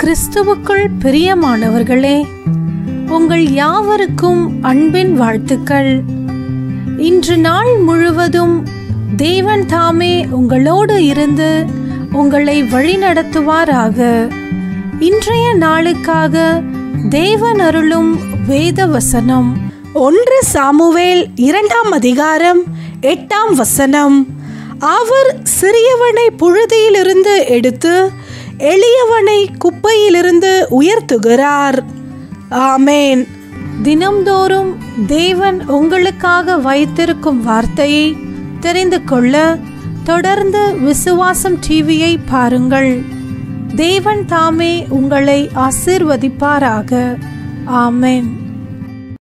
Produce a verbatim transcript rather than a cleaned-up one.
கிறிஸ்துவுக்குள் பிரியமானவர்களே, உங்கள் யாவருக்கும் அன்பின் வாழ்த்துக்கள். இன்று நாள் முழுவதும் தேவன் தாமே உங்களோடு இருந்து உங்களை வழிநடத்துவாராக. இன்றைய நாளுக்காக தேவன் அருளும் வேத வசனம் ஒன்று சாமுவேல் இரண்டாம் அதிகாரம் எட்டாம் வசனம். அவர் சிறியவனை புழுதியிலிருந்து எடுத்து எளியவனை குப்பையிலிருந்து உயர்த்துகிறார். ஆமேன். தினம்தோறும் தேவன் உங்களுக்காக வைத்திருக்கும் வார்த்தையை தெரிந்து கொள்ள தொடர்ந்து விசுவாசம் டிவியை பாருங்கள். தேவன் தாமே உங்களை ஆசீர்வதிப்பாராக. ஆமேன்.